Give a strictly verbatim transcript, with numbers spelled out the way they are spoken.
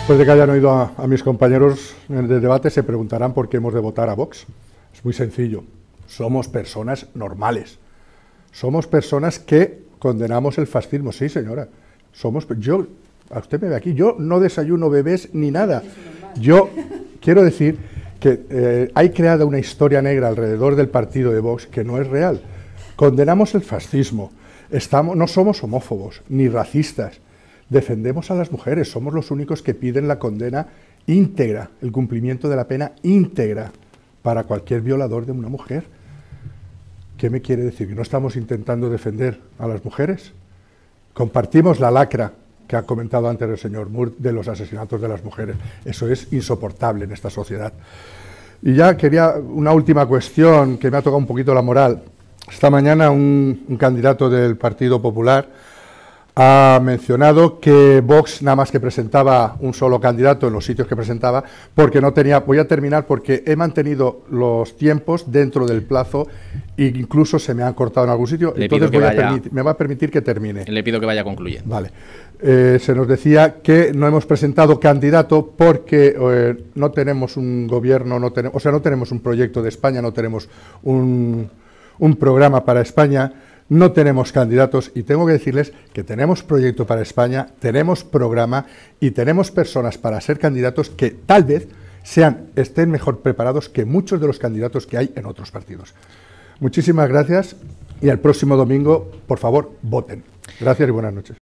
Después de que hayan oído a, a mis compañeros en el debate, se preguntarán por qué hemos de votar a Vox. Es muy sencillo. Somos personas normales. Somos personas que condenamos el fascismo. Sí, señora. Somos, yo, a usted me ve aquí, yo no desayuno bebés ni nada. Yo quiero decir que eh, hay creada una historia negra alrededor del partido de Vox que no es real. Condenamos el fascismo. Estamos, no somos homófobos ni racistas. Defendemos a las mujeres, somos los únicos que piden la condena íntegra, el cumplimiento de la pena íntegra para cualquier violador de una mujer. ¿Qué me quiere decir? ¿Que no estamos intentando defender a las mujeres? Compartimos la lacra que ha comentado antes el señor Moore de los asesinatos de las mujeres. Eso es insoportable en esta sociedad. Y ya quería una última cuestión que me ha tocado un poquito la moral. Esta mañana un, un candidato del Partido Popular ha mencionado que Vox nada más que presentaba un solo candidato en los sitios que presentaba porque no tenía, voy a terminar porque he mantenido los tiempos dentro del plazo e incluso se me han cortado en algún sitio, Le entonces pido que voy vaya, a permitir, me va a permitir que termine. Le pido que vaya concluyendo. Vale. Eh, se nos decía que no hemos presentado candidato porque eh, no tenemos un gobierno, no tenemos, o sea, no tenemos un proyecto de España, no tenemos un, un programa para España. No tenemos candidatos y tengo que decirles que tenemos proyecto para España, tenemos programa y tenemos personas para ser candidatos que tal vez sean, estén mejor preparados que muchos de los candidatos que hay en otros partidos. Muchísimas gracias y el próximo domingo, por favor, voten. Gracias y buenas noches.